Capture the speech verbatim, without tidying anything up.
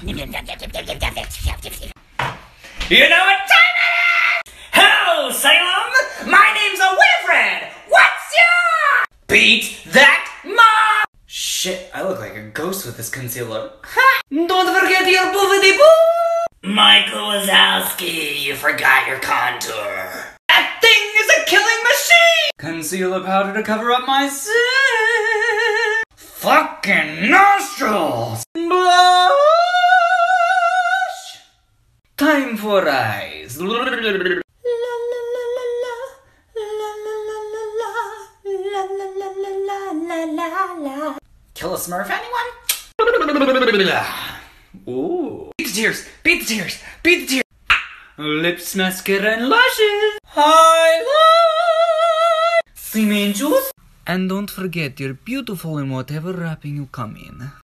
You know what time it is? Hello, Salem! My name's a Wilfred! What's your... Beat that mom! Shit, I look like a ghost with this concealer. Ha! Don't forget your boofity-boo! Michael Wazowski, you forgot your contour. That thing is a killing machine! Concealer powder to cover up my sin. Fucking nostrils! Blush! Time for eyes. Kill a Smurf, anyone? Ooh. Beat the tears! Beat the tears! Beat the tears! Lips, mascara, and lashes! Highlight! Cement juice? And don't forget, you're beautiful in whatever wrapping you come in.